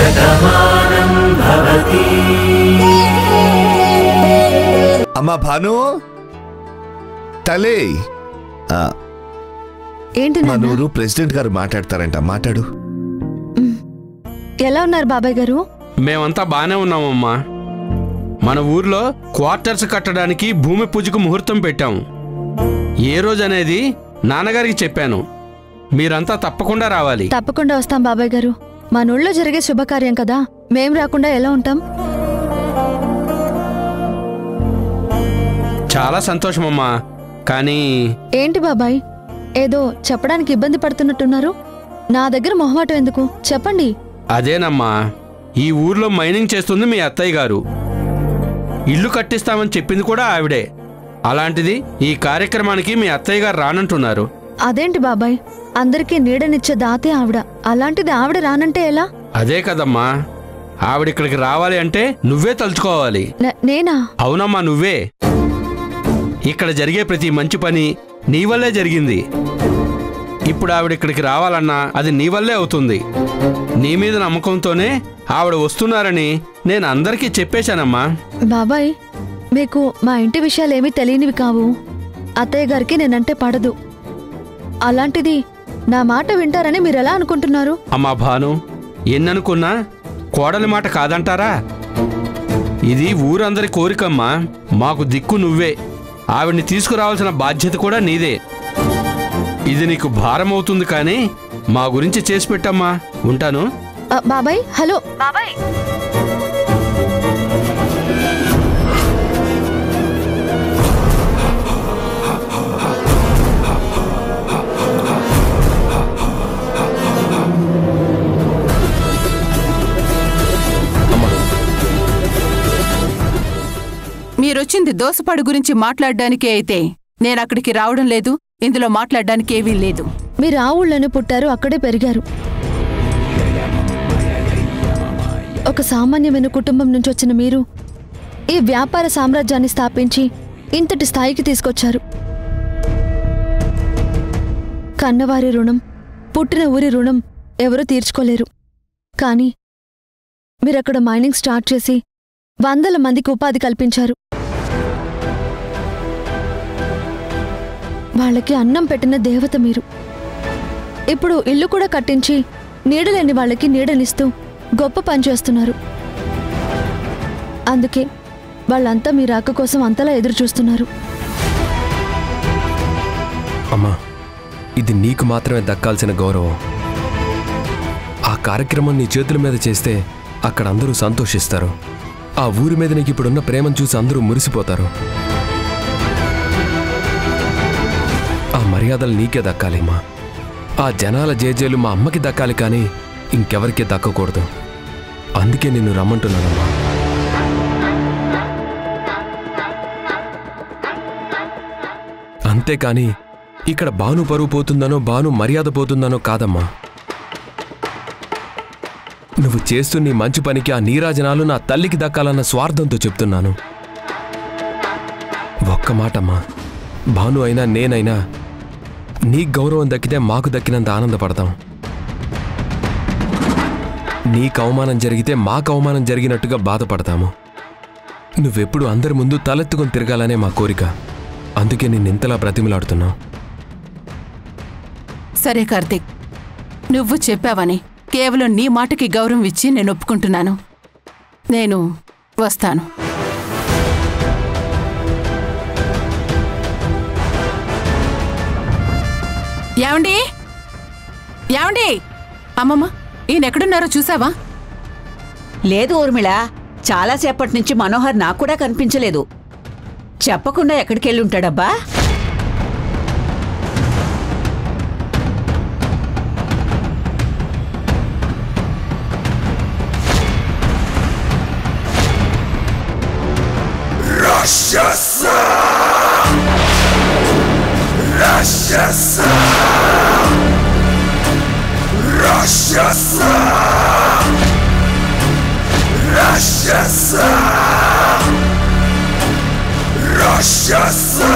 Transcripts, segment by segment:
శతమానం భవతి. అమ్మా భాను తలే. ఏంటి మనూరు ప్రెసిడెంట్ గారు మాట్లాడతారంట, మాట్లాడు. ఎలా ఉన్నారు బాబాయ్ గారు? మేమంతా బానే ఉన్నామమ్మా. మన ఊర్లో క్వార్టర్స్ కట్టడానికి భూమి పూజకు ముహూర్తం పెట్టాము. ఏ రోజు అనేది నాన్నగారికి చెప్పాను. మీరంతా తప్పకుండా రావాలి. తప్పకుండా వస్తాం బాబాయ్ గారు. మన ఊళ్ళో జరిగే శుభకార్యం కదా, మేం రాకుండా ఎలా ఉంటాం? చాలా సంతోషమమ్మా. కానీ ఏంటి బాబాయ్, ఏదో చెప్పడానికి ఇబ్బంది పడుతున్నట్టున్నారు? నా దగ్గర మొహమాటం ఎందుకు, చెప్పండి. అదేనమ్మా, ఈ ఊర్లో మైనింగ్ చేస్తుంది మీ అత్తయ్య గారు. ఇల్లు కట్టిస్తామని చెప్పింది కూడా ఆవిడే. అలాంటిది ఈ కార్యక్రమానికి మీ అత్తయ్య గారు రానంటున్నారు. అదేంటి బాబాయ్, అందరికీ నీడనిచ్చే దాతే ఆవిడ. అలాంటిది ఆవిడ రానంటే ఎలా? అదే కదమ్మా, ఆవిడిక్కడికి రావాలి అంటే నువ్వే తలుచుకోవాలి. నేనా? అవునమ్మా, నువ్వే. ఇక్కడ జరిగే ప్రతి మంచి పని నీ వల్లే జరిగింది. ఇప్పుడు ఆవిడిక్కడికి రావాలన్నా అది నీ వల్లే అవుతుంది. నీ మీద నమ్మకంతోనే ఆవిడ వస్తున్నారని నేను అందరికీ చెప్పేశానమ్మా. బాబాయ్, మీకు మా ఇంటి విషయాలేమీ తెలియనివి కావు. అత్తయ్య గారికి నేనంటే పడదు. అలాంటిది నా మాట వింటారని మీరెలా అనుకుంటున్నారు? అమ్మా భాను, ఎన్ననుకున్నా కోడలి మాట కాదంటారా? ఇది ఊరందరి కోరికమ్మా. మాకు దిక్కు నువ్వే. ఆవిడ్ని తీసుకురావాల్సిన బాధ్యత కూడా నీదే. ఇది నీకు భారం అవుతుంది, కానీ మా గురించి చేసి పెట్టమ్మా. ఉంటాను. బాబాయ్, హలో బాబాయ్. మీరొచ్చింది దోసపాడు గురించి మాట్లాడడానికే అయితే నేనక్కడికి రావడం లేదు. ఇందులో మాట్లాడడానికి ఏవీ లేదు. మీరు ఆ ఊళ్ళోనే పుట్టారు, అక్కడే పెరిగారు. ఒక సామాన్యమైన కుటుంబం నుంచి వచ్చిన మీరు ఈ వ్యాపార సామ్రాజ్యాన్ని స్థాపించి ఇంతటి స్థాయికి తీసుకొచ్చారు. కన్నవారి రుణం, పుట్టిన ఊరి రుణం ఎవరూ తీర్చుకోలేరు. కానీ మీరక్కడ మైనింగ్ స్టార్ట్ చేసి వందల మందికి ఉపాధి కల్పించారు. వాళ్ళకి అన్నం పెట్టిన దేవత మీరు. ఇప్పుడు ఇల్లు కూడా కట్టించి నీడలేని వాళ్ళకి నీడనిస్తూ గొప్ప పని చేస్తున్నారు. అందుకే వాళ్ళంతా మీ రాక కోసం అంతలా ఎదురు చూస్తున్నారు. అమ్మా, ఇది నీకు మాత్రమే దక్కాల్సిన గౌరవం. ఆ కార్యక్రమం నీ చేతుల మీద చేస్తే అక్కడ అందరూ సంతోషిస్తారు. ఆ ఊరి మీద నీకు ఇప్పుడున్న ప్రేమను చూసి అందరూ మురిసిపోతారు. ఆ మర్యాదలు నీకే దక్కాలేమ్మా. ఆ జనాల జేజేలు మా అమ్మకి దక్కాలి, కానీ ఇంకెవరికీ దక్కకూడదు. అందుకే నిన్ను రమ్మంటున్నానమ్మా. అంతేకాని ఇక్కడ భాను పరువు పోతుందనో భాను మర్యాద పోతుందనో కాదమ్మా. నువ్వు చేస్తున్న నీ మంచి పనికి ఆ నీరాజనాలు నా తల్లికి దక్కాలన్న స్వార్థంతో చెప్తున్నాను. ఒక్క మాటమ్మా, భాను అయినా నేనైనా నీకు గౌరవం దక్కితే మాకు దక్కినంత ఆనందపడతాం. నీకు అవమానం జరిగితే మాకు అవమానం జరిగినట్టుగా బాధపడతాము. నువ్వెప్పుడు అందరి ముందు తలెత్తుకొని తిరగాలనే మా కోరిక. అందుకే నిన్నింతలా బ్రతిమలాడుతున్నావు. సరే కార్తీక్, నువ్వు చెప్పావని కేవలం నీ మాటకి గౌరవం ఇచ్చి నేను ఒప్పుకుంటున్నాను. నేను వస్తాను. ఏమండి, ఏమండి, అమ్మమ్మ, ఈయనెక్కడున్నారో చూసావా? లేదు ఊర్మిళ, చాలాసేపటి నుంచి మనోహర్ నాకు కూడా కనిపించలేదు. చెప్పకుండా ఎక్కడికెళ్ళుంటాడబ్బా? రాక్షసా రాక్షసా రాక్షసా రాక్షసా రాక్షసా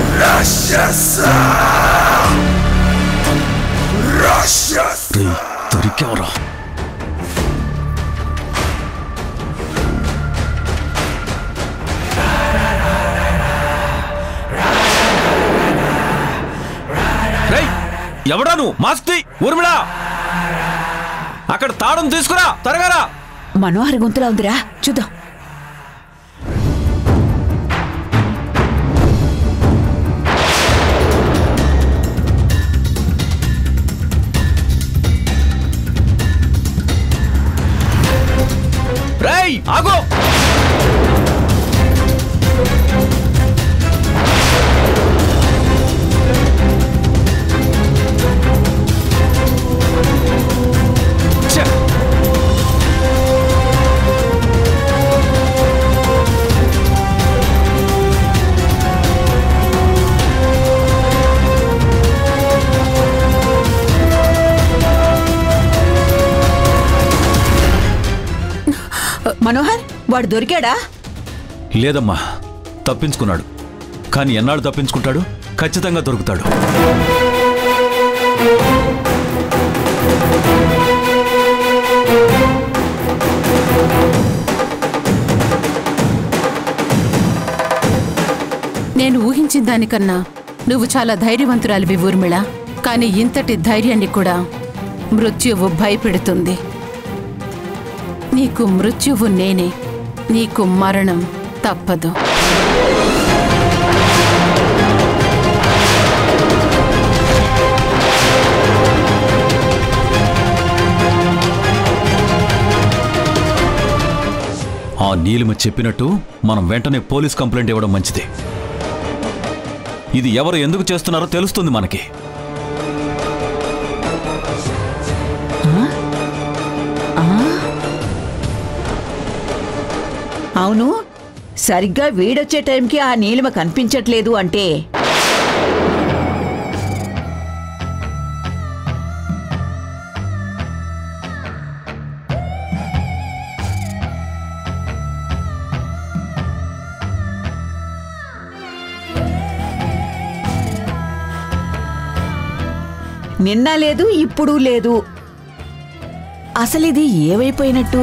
రాక్షసా రాక్షసా. దొరికెవరో. ఎవడా నువ్వు? మాస్క్ ఊర్మిళ, అక్కడ తాళం తీసుకురా త్వరగా. మనోహర్ గొంతులా ఉందిరా, చూద్దాం. రేయ్ ఆగో. మనోహర్, వాడు దొరికాడా? లేదమ్మా, తప్పించుకున్నాడు. కానీ ఎన్నాళ్ళు తప్పించుకుంటాడు? ఖచ్చితంగా దొరుకుతాడు. నేను ఊహించిన దానికన్నా నువ్వు చాలా ధైర్యవంతురాలివి ఊర్మిళ. కానీ ఇంతటి ధైర్యాన్ని కూడా మృత్యువు భయపెడుతుంది. నీకు మృత్యువు నేనే, నీకు మరణం తప్పదు. ఆ నీలిమ చెప్పినట్టు మనం వెంటనే పోలీస్ కంప్లైంట్ ఇవ్వడం మంచిది. ఇది ఎవరు ఎందుకు చేస్తున్నారో తెలుస్తుంది మనకి. అవును, సరిగ్గా వీడొచ్చే టైంకి ఆ నీలిమ కనిపించట్లేదు అంటే నిన్న లేదు, ఇప్పుడు లేదు. అసలిది ఏమైపోయినట్టు?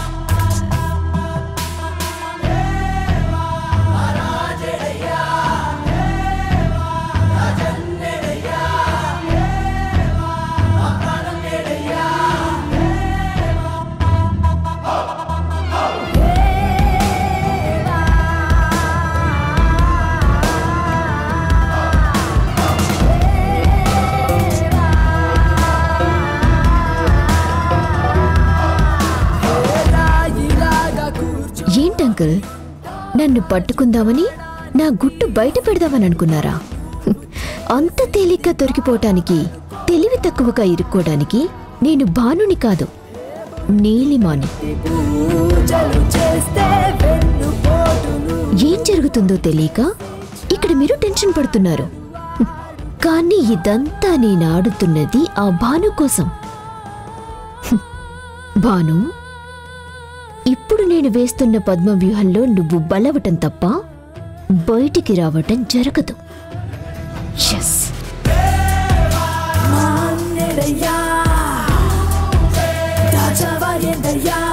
ఏంటంకుల్, నన్ను పట్టుకుందామని నా గుట్టు బయట పెడదామని అనుకున్నారా? అంత తేలిగ్గా దొరికిపోవటానికి, తెలివి తక్కువగా ఇరుక్కోవడానికి నేను భానుని కాదు, నీలిమాని. ఏం జరుగుతుందో తెలియక ఇక్కడ మీరు టెన్షన్ పడుతున్నారు. కానీ ఇదంతా నేను ఆడుతున్నది ఆ భాను కోసం. భాను, ఇప్పుడు నేను వేస్తున్న పద్మ వ్యూహంలో నువ్వు బలవటం తప్ప బయటికి రావటం జరగదు. Manera ya, da ya va